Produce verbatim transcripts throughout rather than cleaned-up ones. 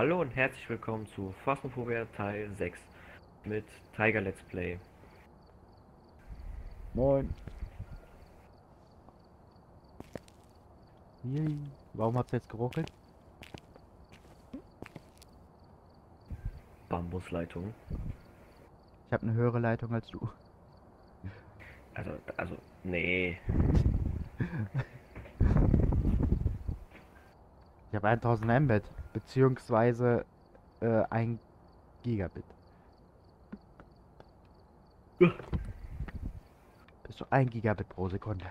Hallo und herzlich willkommen zu Phasmophobia Teil sechs mit Tiger Let's Play. Moin. Yay. Warum hat's jetzt geruckelt? Bambusleitung. Ich habe eine höhere Leitung als du. Also, also, nee. Ich habe tausend Mbit, beziehungsweise äh, ein Gigabit. Bis zu ein Gigabit pro Sekunde.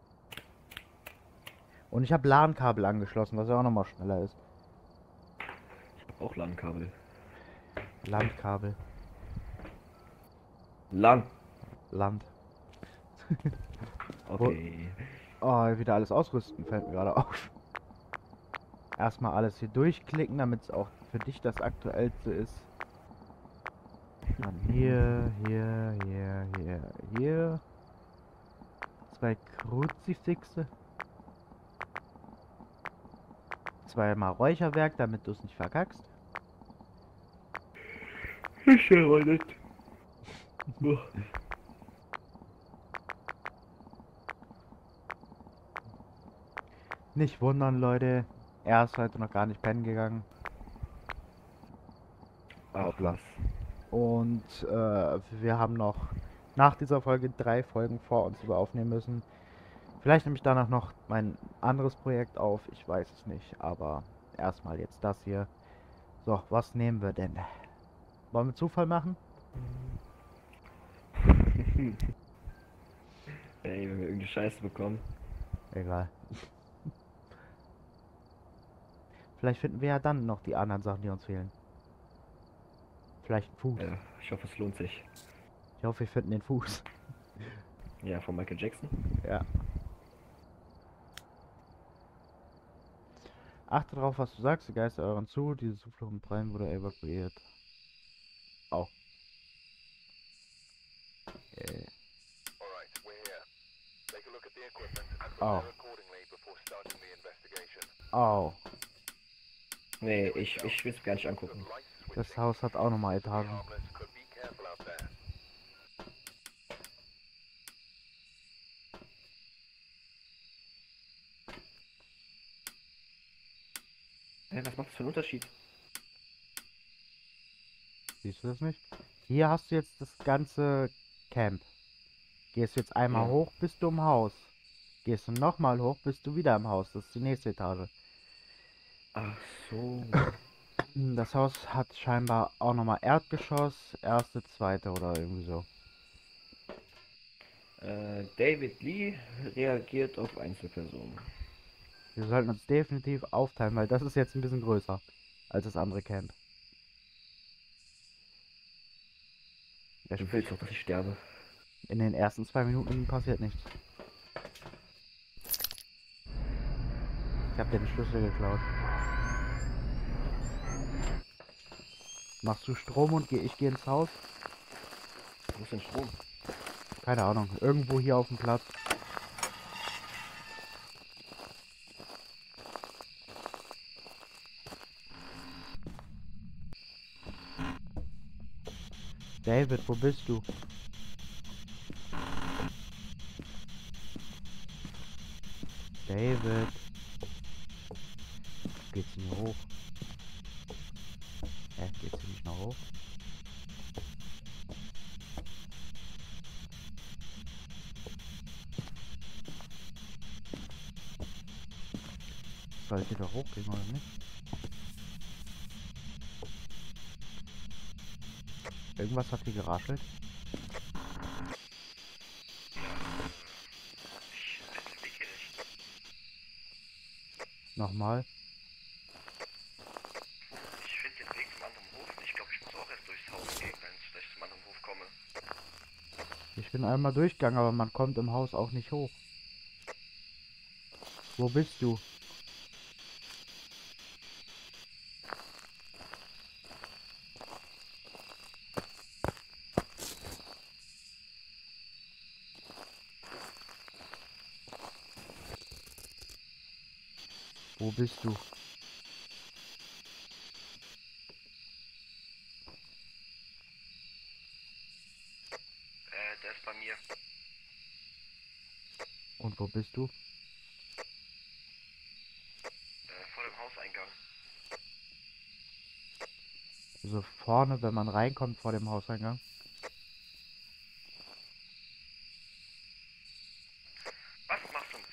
Und ich habe LAN-Kabel angeschlossen, was ja auch nochmal schneller ist. Ich habe auch LAN-Kabel. Landkabel. LAN. Land. Wo, Okay. oh, wieder alles ausrüsten, fällt mir gerade auf. Erstmal alles hier durchklicken, damit es auch für dich das aktuellste ist. Dann hier, hier, hier, hier, hier. Zwei Kruzifixe. Zweimal Räucherwerk, damit du es nicht verkackst. Ich höre nicht. Nicht wundern, Leute. Er ist heute noch gar nicht pennen gegangen. Ach Hoppla. was. Und äh, wir haben noch nach dieser Folge drei Folgen vor uns, die wir aufnehmen müssen. Vielleicht nehme ich danach noch mein anderes Projekt auf. Ich weiß es nicht. Aber erstmal jetzt das hier. So, was nehmen wir denn? Wollen wir Zufall machen? Ey, wenn wir irgendeine Scheiße bekommen. Egal. Vielleicht finden wir ja dann noch die anderen Sachen, die uns fehlen. Vielleicht ein Fuß. Ja, ich hoffe, es lohnt sich. Ich hoffe, wir finden den Fuß. Ja, von Michael Jackson. Ja. Achte darauf, was du sagst. Die Geister euren zu. Diese Zuflucht im Prime wurde evakuiert. Au. Äh. Au. Au. Nee, ich, ich will es gar nicht angucken. Das Haus hat auch nochmal Etagen. Hä, was macht das für einen Unterschied? Siehst du das nicht? Hier hast du jetzt das ganze Camp. Gehst jetzt einmal Ja. hoch, bist du im Haus. Gehst du nochmal hoch, bist du wieder im Haus. Das ist die nächste Etage. Ach so. Das Haus hat scheinbar auch nochmal Erdgeschoss, erste, zweite oder irgendwie so. Äh, David Lee reagiert auf Einzelpersonen. Wir sollten uns definitiv aufteilen, weil das ist jetzt ein bisschen größer als das andere Camp. Ja, Du willst doch, dass ich sterbe. in den ersten zwei Minuten passiert nichts. Ich habe dir den Schlüssel geklaut. Machst du Strom und geh, ich gehe ins Haus? Wo ist denn Strom? Keine Ahnung. Irgendwo hier auf dem Platz. David, wo bist du? David. Geht's hier hoch? Hä, geht's hier nicht noch hoch? Soll ich hier doch hochgehen oder nicht? Irgendwas hat hier geraschelt. Nochmal. Ich finde den Weg zum anderen Hof nicht. Ich glaube, ich muss auch erst durchs Haus gehen, wenn ich zum anderen Hof komme. Ich bin einmal durchgegangen, aber man kommt im Haus auch nicht hoch. Wo bist du? Wo bist du? der ist bei mir. Und wo bist du? Äh, vor dem Hauseingang. So vorne, wenn man reinkommt vor dem Hauseingang. Was machst du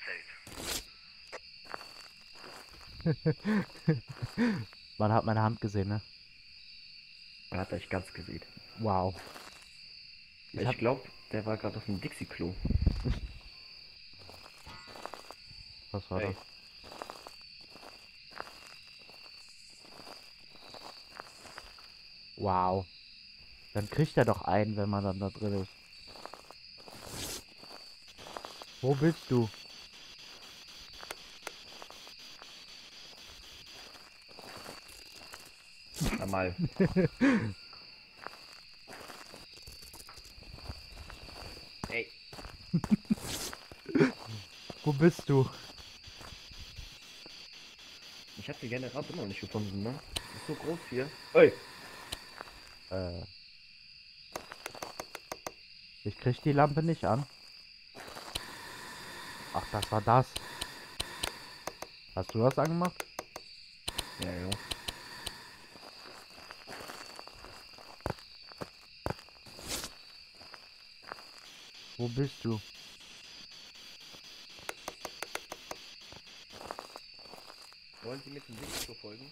im Zelt? Man hat meine Hand gesehen, ne? Er hat euch ganz gesehen. Wow. Ich Ich, hab, glaube, der war gerade auf dem Dixie-Klo. was war Hey. das? Wow. Dann kriegt er doch einen, wenn man dann da drin ist. Wo bist du? Einmal. Ey. Wo bist du? Ich habe den Generator immer noch nicht gefunden, ne? Ist so groß hier. Ey. Äh. Ich krieg die Lampe nicht an. Ach, das war das. Hast du das angemacht? Ja, ja. Wo bist du? Wollen Sie mit dem Dixie-Klo folgen?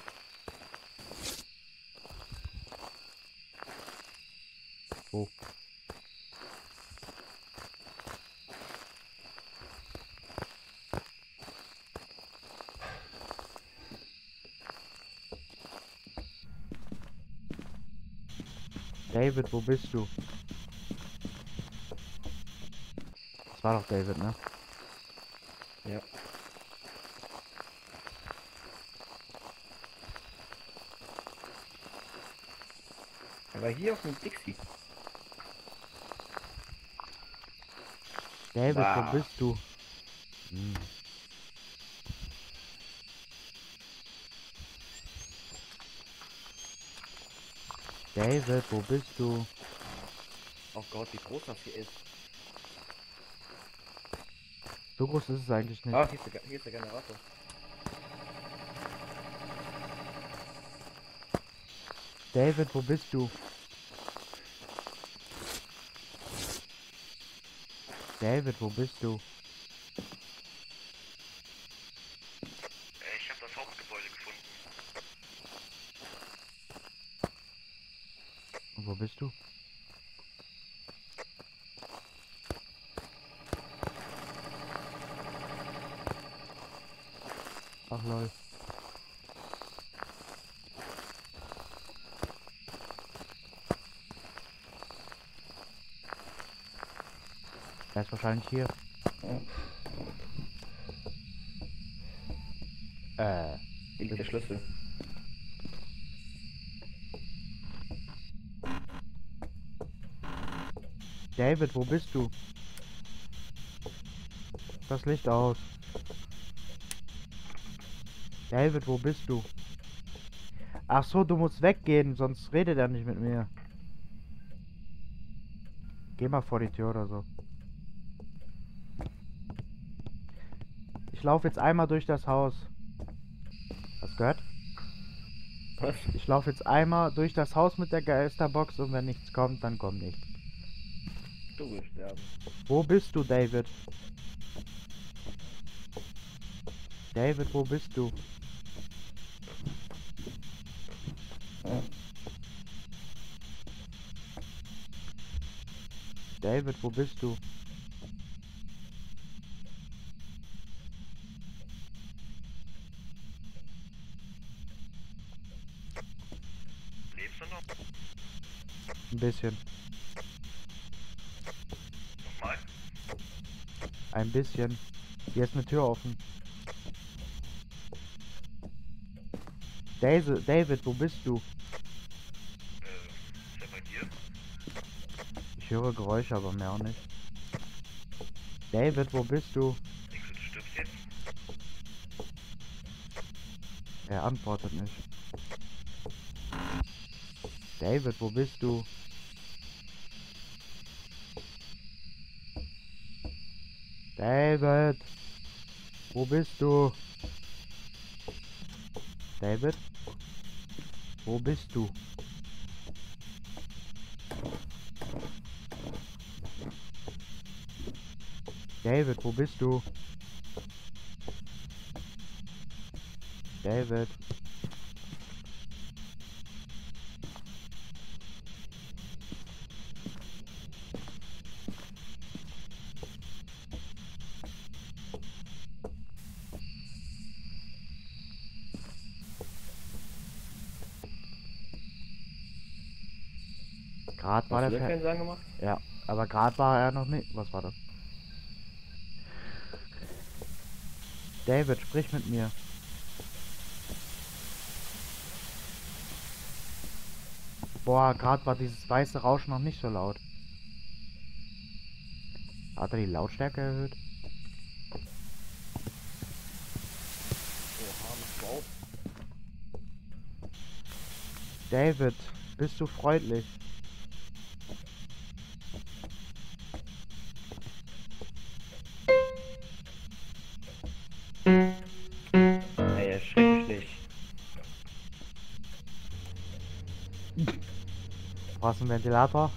Wo? David, wo bist du? Das war doch David, ne? Ja. Er war hier auf dem Dixie. David, Wow. wo bist du? Hm. David, wo bist du? Oh Gott, wie groß das hier ist. So groß ist es eigentlich nicht. Ah, hier ist der, Ge- hier ist der Generator. David, wo bist du? David, wo bist du? Äh, ich habe das Hauptgebäude gefunden. Und wo bist du? Ach lol. Er ist wahrscheinlich hier. Äh. Hier liegt der Schlüssel. David, wo bist du? Das Licht aus. David, wo bist du? Ach so, du musst weggehen, sonst redet er nicht mit mir. Geh mal vor die Tür oder so. Ich laufe jetzt einmal durch das Haus. Hast du gehört? Was? Ich laufe jetzt einmal durch das Haus mit der Geisterbox und wenn nichts kommt, dann kommt nichts. Du willst sterben. Wo bist du, David? David, wo bist du? David, wo bist du? Lebst du noch? Ein bisschen. Nochmal? Ein bisschen. Hier ist eine Tür offen. Daisy, David, wo bist du? Äh, ist er bei dir? Ich höre Geräusche, aber mehr auch nicht. David, wo bist du? Denkst du, du stirbst jetzt? Er antwortet nicht. David, wo bist du? David! Wo bist du? David? Wo bist du? David, wo bist du? David. Gerade war Hast der du da Fer keinen Sagen gemacht? Ja, aber gerade war er noch nicht. Was war das? David, sprich mit mir. Boah, gerade war dieses weiße Rauschen noch nicht so laut. Hat er die Lautstärke erhöht? Oha, mach mal auf. David, bist du freundlich? Ey, erschreck mich nicht. Brauchst du einen Ventilator?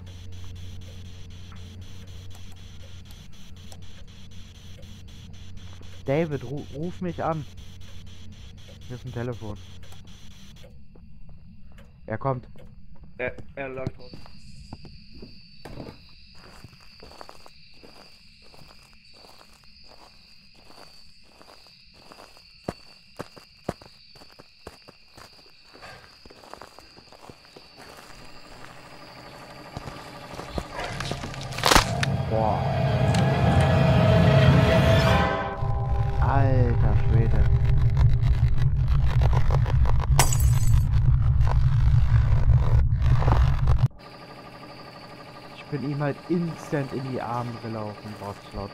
David, ru ruf mich an. Hier ist ein Telefon. Er kommt. Er, er lag draußen. Boah. Alter Schwede. Ich bin ihm halt instant in die Arme gelaufen, Wortlaut.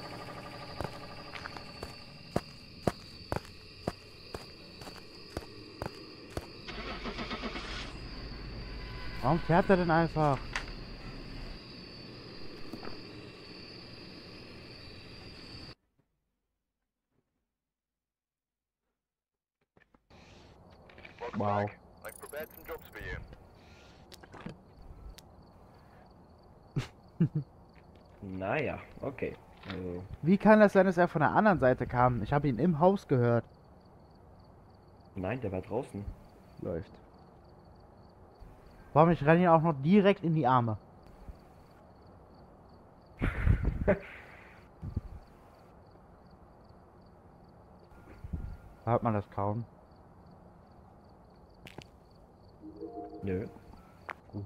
Warum fährt er denn einfach? Welcome Wow. back. I've prepared some jobs for you. Naja, okay. Also, Wie kann das sein, dass er von der anderen Seite kam? Ich habe ihn im Haus gehört. nein, der war draußen. Läuft. Warum, ich renne ihn auch noch direkt in die Arme. Hört man das kaum? Nö. Gut.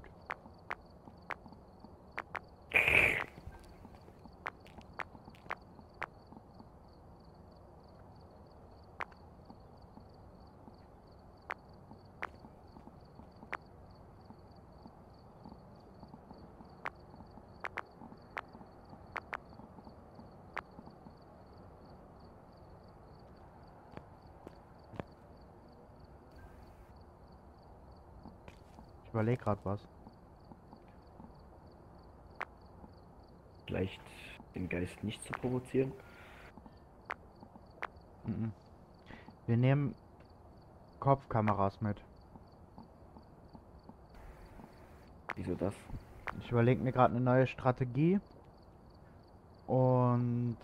Ich überlege gerade was. Vielleicht den Geist nicht zu provozieren. Mhm. Wir nehmen Kopfkameras mit. Wieso das? Ich überlege mir gerade eine neue Strategie. Und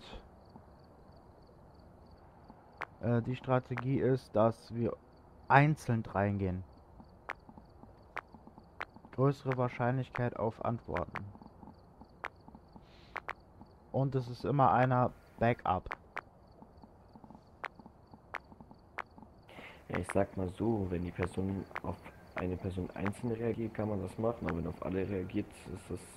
äh, die Strategie ist, dass wir einzeln reingehen. Größere Wahrscheinlichkeit auf Antworten. Und es ist immer einer Backup. Ja, ich sag mal so, wenn die Person auf eine Person einzeln reagiert, kann man das machen, aber wenn auf alle reagiert, ist das.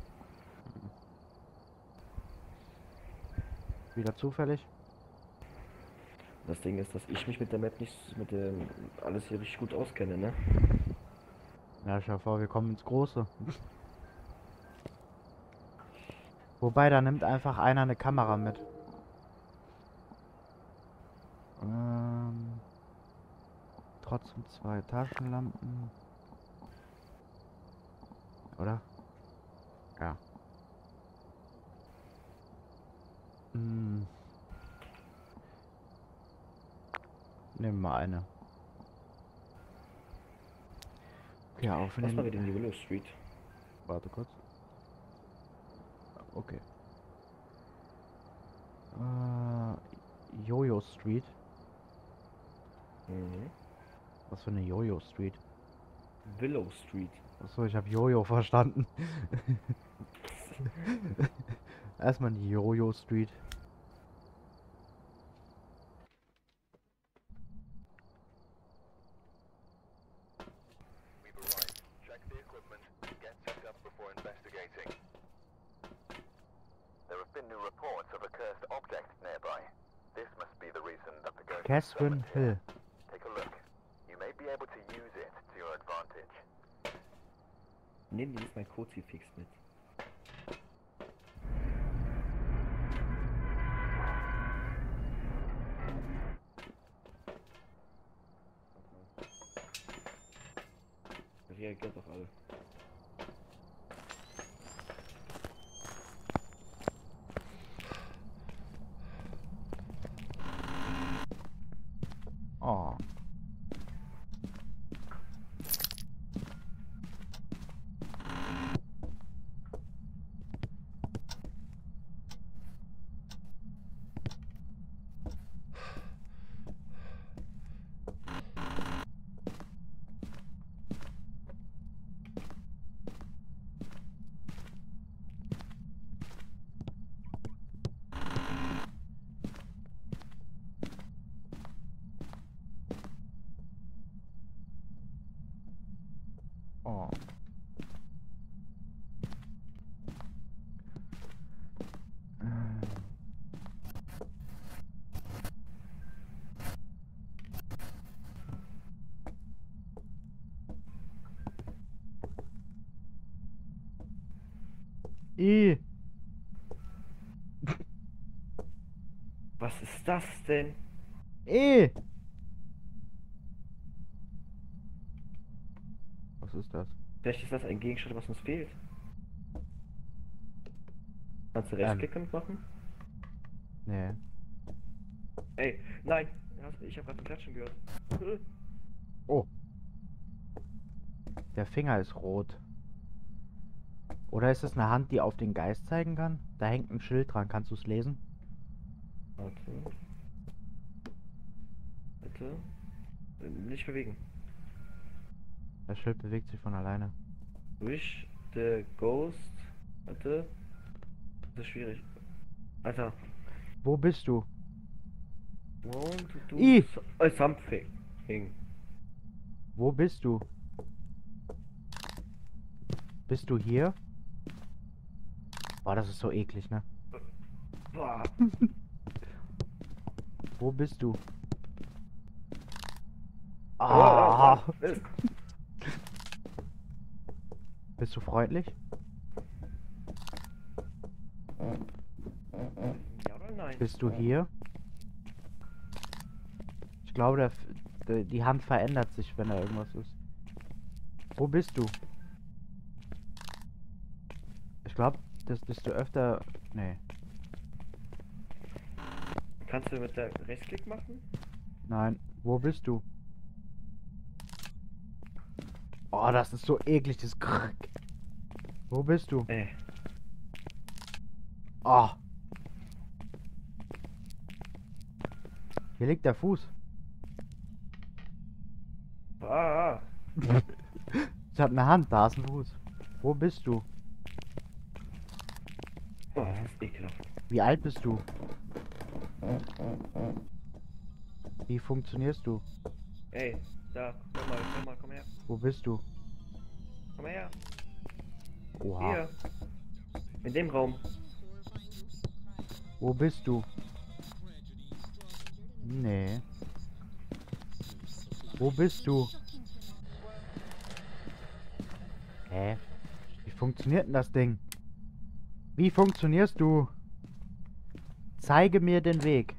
Wieder zufällig. Das Ding ist, dass ich mich mit der Map nicht mit dem alles hier richtig gut auskenne, ne? Ja, schau vor, wir kommen ins Große. Wobei, da nimmt einfach einer eine Kamera mit. Ähm, trotzdem zwei Taschenlampen. Oder? Ja. Hm. Nehmen wir eine. Okay, Was aufnehmen. machen wir denn die Willow Street? Warte kurz. Okay. Äh, Jojo Street. Mhm. Was für eine Jojo Street? Willow Street. Achso, ich habe Jojo verstanden. Erstmal die Jojo Street. We've arrived. Check the equipment. Get set up before investigating. There have been new reports of a cursed object nearby. This must be the reason that the ghost was Catherine summoned here. Hill. Take a look. You may be able to use it to your advantage. Nehmen die mein Kruzifix mit. Reagiert doch alle. Oh. Oh. Ähm. I. Was ist das denn? E. Was ist das? Vielleicht ist das ein Gegenstand, was uns fehlt. Kannst du Ähm. Rechtsklick machen? Nee. Ey, nein! Ich habe gerade ein Klatschen gehört. Oh. Der Finger ist rot. Oder ist es eine Hand, die auf den Geist zeigen kann? Da hängt ein Schild dran. Kannst du es lesen? Okay. Bitte. Äh, Nicht bewegen. Das Schild bewegt sich von alleine. Wish the ghost. Warte. Das ist schwierig. Alter. Wo bist du? Want to do I. so uh, something. Wo bist du? Bist du hier? Boah, das ist so eklig, ne? Boah. Wo bist du? Ah. Ah! Bist du freundlich? Ja oder nein? Bist du hier? Ich glaube, der, F- der, die Hand verändert sich, wenn da irgendwas ist. Wo bist du? Ich glaube, das bist du öfter... Nee. Kannst du mit der Rechtsklick machen? Nein. Wo bist du? Oh, das ist so eklig, das Krrrk. Wo bist du? Ey. Oh. Hier liegt der Fuß. Ah, ah. Ich hab eine Hand, da ist ein Fuß. Wo bist du? Oh, das ist ekelhaft. Wie alt bist du? Wie funktionierst du? Ey, da, komm mal, komm mal, komm her. Wo bist du? Komm her. Oha. Hier. In dem Raum. Wo bist du? Nee. Wo bist du? Hä? Wie funktioniert denn das Ding? Wie funktionierst du? Zeige mir den Weg.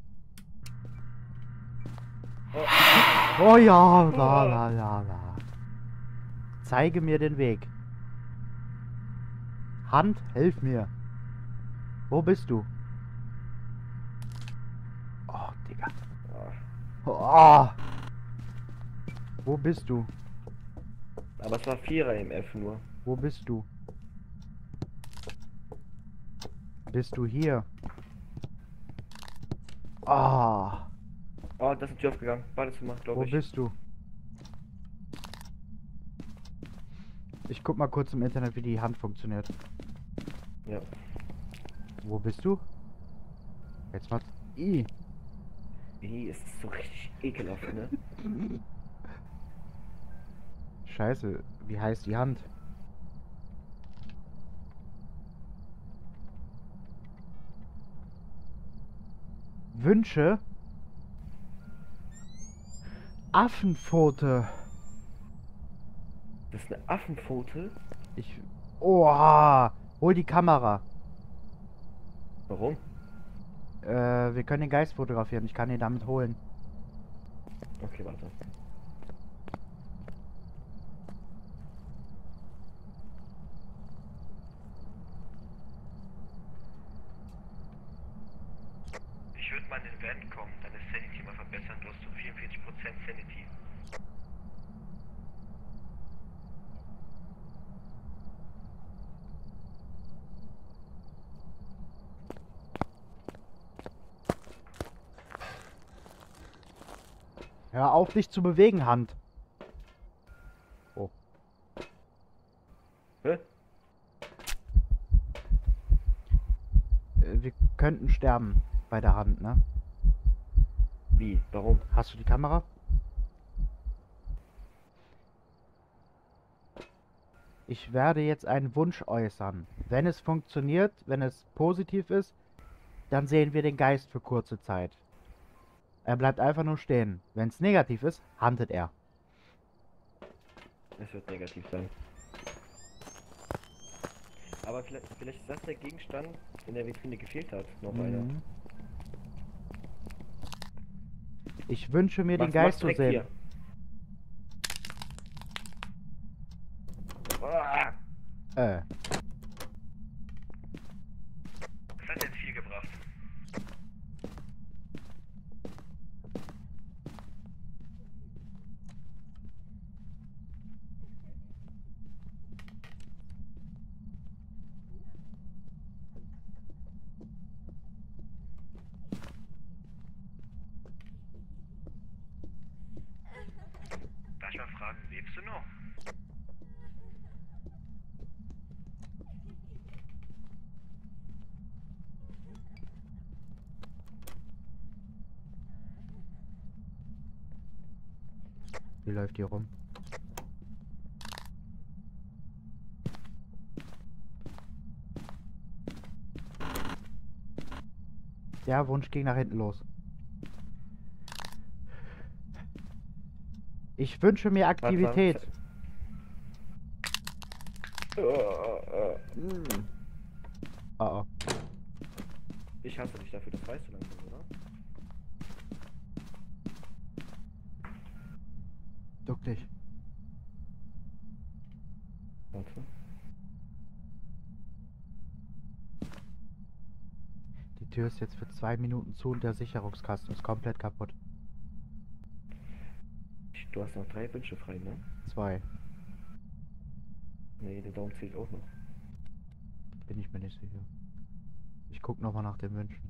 Oh ja, la la la la. Zeige mir den Weg. Hand, hilf mir. Wo bist du? Oh, Digga. Ah. Oh. Wo bist du? Aber es war Vierer im F nur. Wo bist du? Bist du hier? Ah. Oh, da ist eine Tür aufgegangen. Badezimmer, Wo glaube ich. bist du? Ich guck mal kurz im Internet, wie die Hand funktioniert. Ja. Wo bist du? Jetzt mal. I. Ih, es ist so richtig ekelhaft, ne? Scheiße, wie heißt die Hand? Wünsche? Affenpfote. Das ist eine Affenpfote? Ich. Oha! Hol die Kamera. Warum? Äh, wir können den Geist fotografieren. Ich kann ihn damit holen. Okay, warte. Ich würde mal in den Van kommen, deine Sanity mal verbessern. Du hast so vierundvierzig Prozent Sanity. Hör auf, dich zu bewegen, Hand. Oh. Hä? Äh, wir könnten sterben bei der Hand, ne? Wie? Warum? Hast du die Kamera? Ich werde jetzt einen Wunsch äußern. Wenn es funktioniert, wenn es positiv ist, dann sehen wir den Geist für kurze Zeit. Er bleibt einfach nur stehen. Wenn es negativ ist, handelt er. Es wird negativ sein. Aber vielleicht, vielleicht ist das der Gegenstand, in der Vitrine gefehlt hat. Noch einer. Mhm. Ich wünsche mir den Mach's- Geist mach's zu direkt sehen. hier. Ah! Äh, Das hat jetzt viel gebracht. Darf ich mal fragen, lebst du noch? wie läuft hier rum? Der Wunsch ging nach hinten los. Ich wünsche mir Warte, Aktivität. warte. Äh, äh, Hm. Oh, oh. Ich hasse dich dafür, das weißt du langsam, oder? Duck dich. Warte. Die Tür ist jetzt für zwei Minuten zu und der Sicherungskasten ist komplett kaputt. Du hast noch drei Wünsche frei, ne? Zwei. Nee, der Daumen zählt auch noch. Bin ich mir nicht sicher. Ich guck nochmal nach den Wünschen.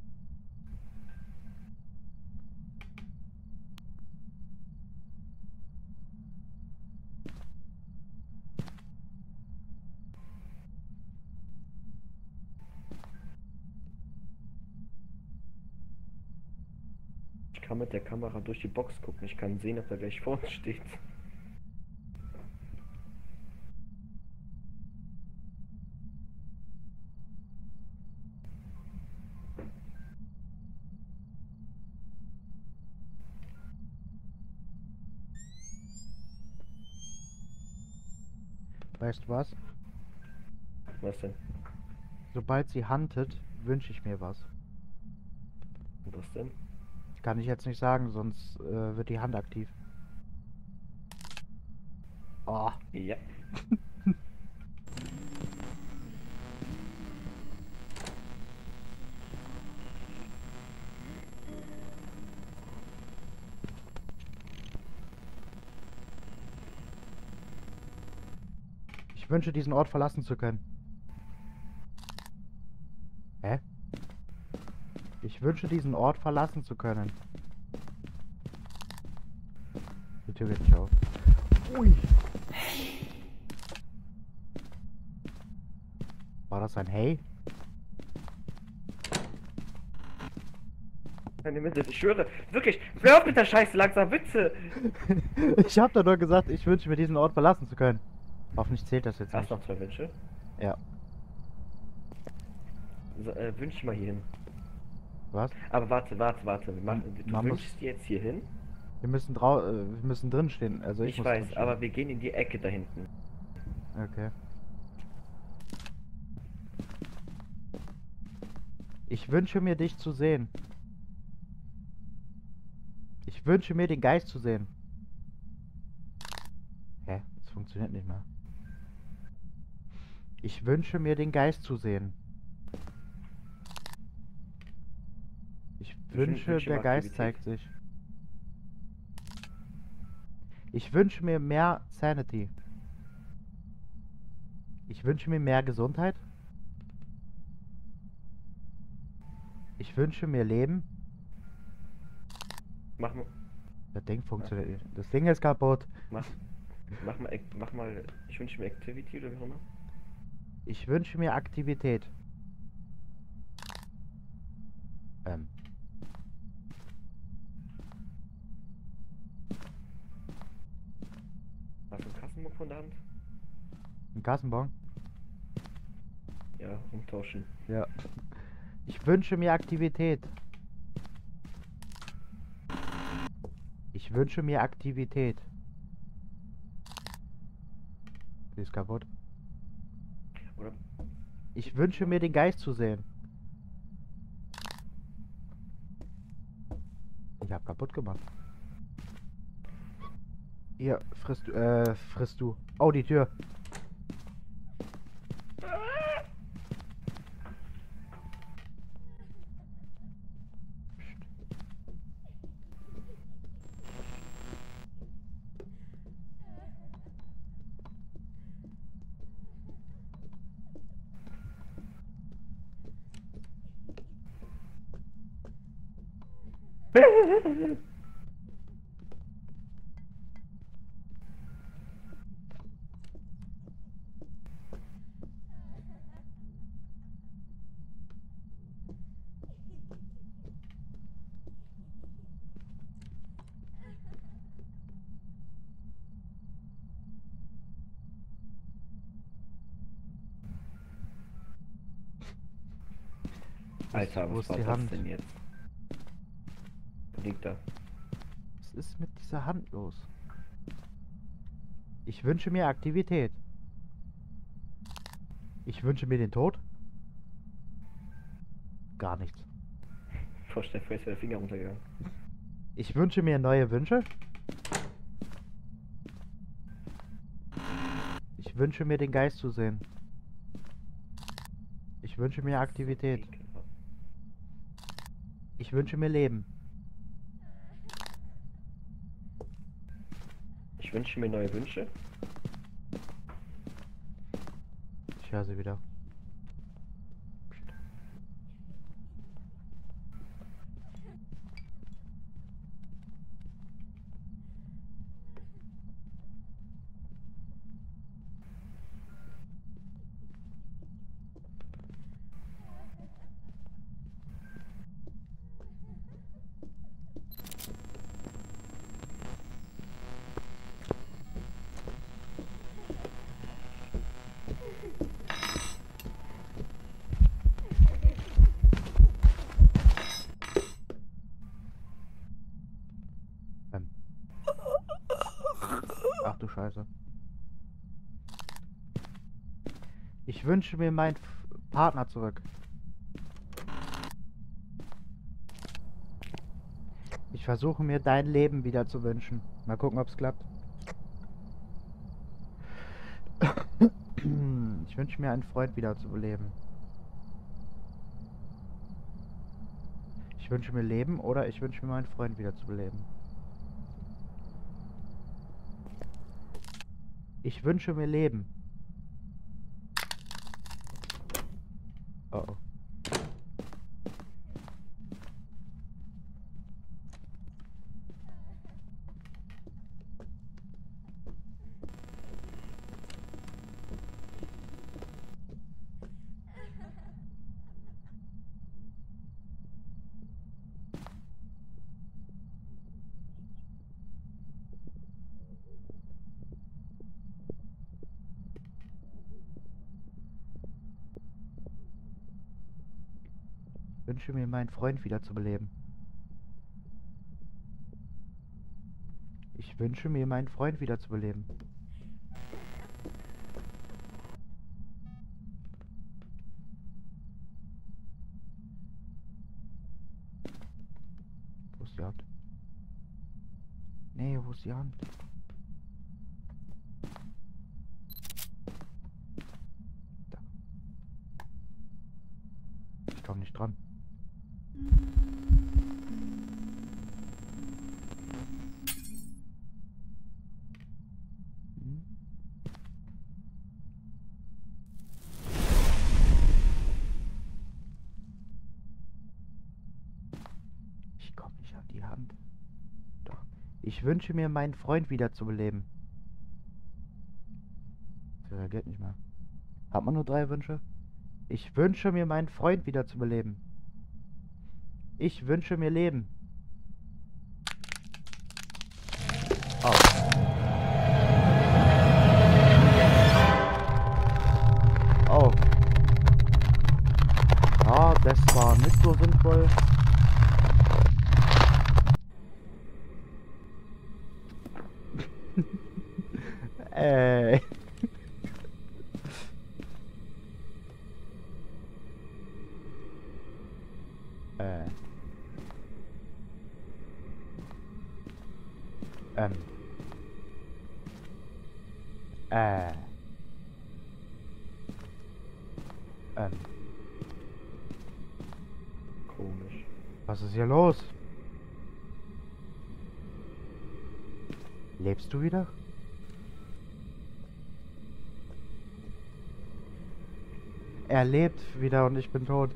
Ich kann mit der Kamera durch die Box gucken. Ich kann sehen, ob er gleich vor uns steht. Weißt du was? Was denn? Sobald sie huntet, wünsche ich mir was. Und was denn? Kann ich jetzt nicht sagen, sonst äh, wird die Hand aktiv. Oh. Ja. Ich wünsche, diesen Ort verlassen zu können. Hä? Ich wünsche, diesen Ort verlassen zu können. Die Tür geht nicht auf. Ui. War das ein Hey? Keine Mitte, ich schwöre. Wirklich, hör auf mit der Scheiße langsam, Witze! Ich hab doch nur gesagt, ich wünsche mir, diesen Ort verlassen zu können. Hoffentlich zählt das jetzt Hast nicht. noch zwei Wünsche? Ja. So, äh, wünsch mal hier hin. Was? Aber warte, warte, warte. Wir machen, du Man muss- wünschst dir jetzt hier hin? Wir müssen drau äh, wir müssen drin stehen. Also ich, Ich, muss weiß, drin stehen. aber wir gehen in die Ecke da hinten. Okay. Ich wünsche mir, dich zu sehen. Ich wünsche mir, den Geist zu sehen. Hä? Das funktioniert nicht mehr. Ich wünsche mir, den Geist zu sehen. Ich wünsche, wünsche der mir Geist Aktivität. zeigt sich. Ich wünsche mir mehr Sanity. Ich wünsche mir mehr Gesundheit. Ich wünsche mir Leben. Mach mal, Das Ding funktioniert nicht. Das Ding ist kaputt. mach, mach mal, Ac- mach mal, ich wünsche mir Activity oder wie auch immer. Ich wünsche mir Aktivität. Ähm. Hast du einen Kassenbuch von der Hand? Ein Kassenbon? Ja, umtauschen. Ja. Ich wünsche mir Aktivität. Ich wünsche mir Aktivität. Sie ist kaputt. Oder Ich wünsche mir den Geist zu sehen. Ich hab kaputt gemacht. Hier, frisst du, äh, frisst du. Oh, die Tür. Alter, Wo was ist war die das Hand? denn jetzt? Liegt da. Was ist mit dieser Hand los? Ich wünsche mir Aktivität. Ich wünsche mir den Tod. Gar nichts. Vorstell dir, ist der Finger runtergegangen. Ich wünsche mir neue Wünsche. Ich wünsche mir den Geist zu sehen. Ich wünsche mir Aktivität. Ich wünsche mir Leben. Ich wünsche mir neue Wünsche. Ich höre sie wieder. Ähm. Ach du Scheiße. Ich wünsche mir meinen F- Partner zurück. Ich versuche mir dein Leben wieder zu wünschen. Mal gucken, ob es klappt. Ich wünsche mir einen Freund wieder zu beleben. Ich wünsche mir Leben oder ich wünsche mir meinen Freund wieder zu beleben. Ich wünsche mir Leben. Wünsche mir, meinen Freund wiederzubeleben. Ich wünsche mir, meinen Freund wiederzubeleben. Wo ist die Hand? Nee, wo ist die Hand? Da. Ich komme nicht dran. Hm? Ich komme nicht an die Hand. Doch. Ich wünsche mir, meinen Freund wiederzubeleben. Sie reagiert nicht mehr. Hat man nur drei Wünsche? Ich wünsche mir, meinen Freund wiederzubeleben. Ich wünsche mir Leben. Oh. Oh. Ja, das war nicht so sinnvoll. Ey. Äh. Ähm. Äh. Ähm. Komisch. Was ist hier los? Lebst du wieder? Er lebt wieder und ich bin tot.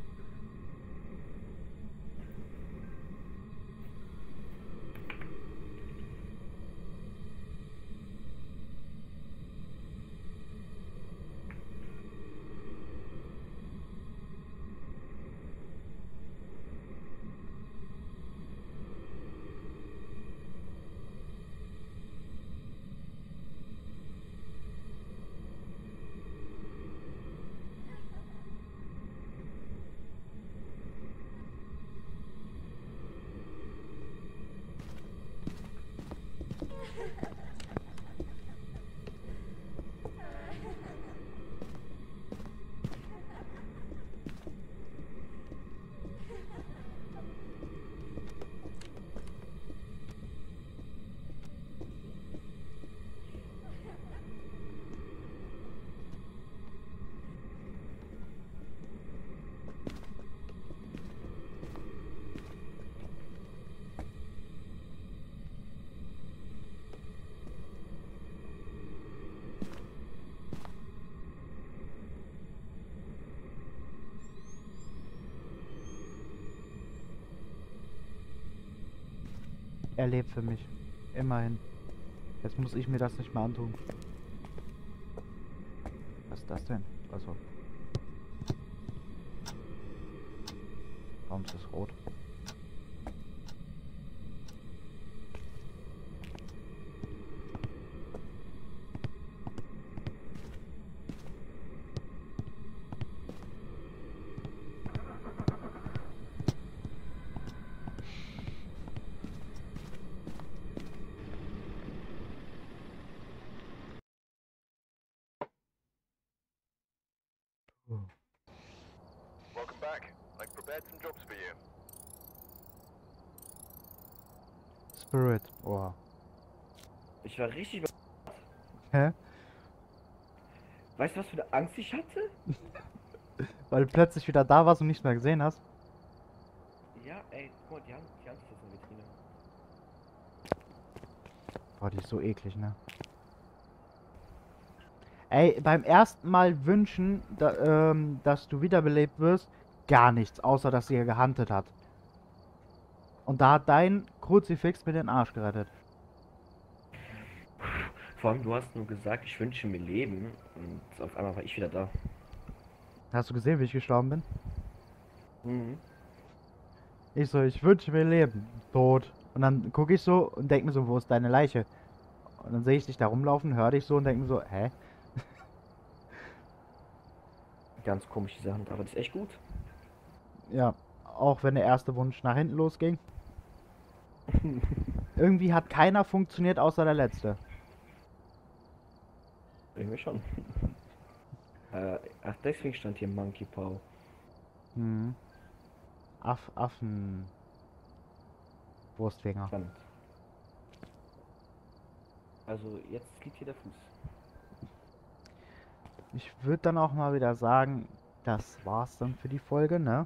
Er lebt für mich. Immerhin. Jetzt muss ich mir das nicht mehr antun. Was ist das denn? Achso. Warum ist das rot? Welcome back. I've prepared some jobs for you. Spirit. Oh. Ich war richtig. Hä? Weißt du, was für eine Angst ich hatte? Weil du plötzlich wieder da warst und nichts mehr gesehen hast. Ja, ey, guck mal, die haben, die haben das in der Vitrine. Boah, die ist so eklig, ne? Ey, beim ersten Mal wünschen, da, ähm, dass du wiederbelebt wirst, gar nichts, außer dass sie ja gehuntet hat. Und da hat dein Kruzifix mir den Arsch gerettet. Vor allem, du hast nur gesagt, ich wünsche mir Leben. Und auf einmal war ich wieder da. Hast du gesehen, wie ich gestorben bin? Mhm. Ich so, ich wünsche mir Leben. Tot. Und dann gucke ich so und denke mir so, wo ist deine Leiche? Und dann sehe ich dich da rumlaufen, höre dich so und denke mir so, hä? Ganz komisch diese Hand, aber das ist echt gut. Ja, Auch wenn der erste Wunsch nach hinten losging. Irgendwie hat keiner funktioniert, außer der letzte. Irgendwie schon. äh, ach, deswegen stand hier Monkey Paw. Hm. Aff, Affen. Wurstfinger. Spannend. Also jetzt liegt hier der Fuß. Ich würde dann auch mal wieder sagen, das war's dann für die Folge, ne?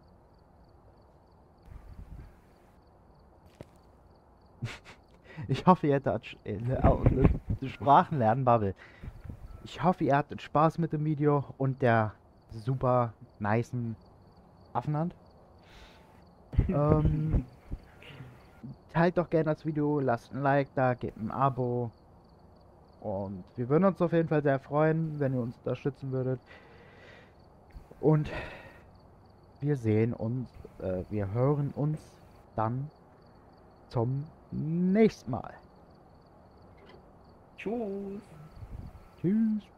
Ich hoffe, ihr hattet Sch- äh, äh, äh, Sprachen lernen, Bubble. Ich hoffe, ihr hattet Spaß mit dem Video und der super nicen Affenhand. ähm, teilt doch gerne das Video, lasst ein Like da, gebt ein Abo. Und wir würden uns auf jeden Fall sehr freuen, wenn ihr uns unterstützen würdet. Und wir sehen uns, äh, wir hören uns dann zum nächsten Mal. Tschüss. Tschüss.